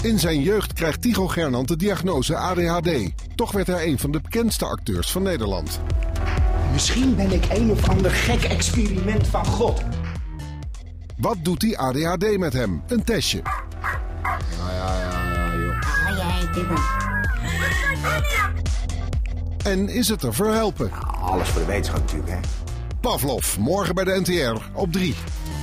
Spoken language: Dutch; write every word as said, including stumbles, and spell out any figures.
In zijn jeugd krijgt Tycho Gernand de diagnose A D H D. Toch werd hij een van de bekendste acteurs van Nederland. Misschien ben ik een of ander gek experiment van God. Wat doet die A D H D met hem? Een testje. Ja, ja, ja, ja, joh. Ah, jij, Timmer. En is het er voor helpen? Alles voor de wetenschap natuurlijk, hè. Pavlov, morgen bij de N T R op drie.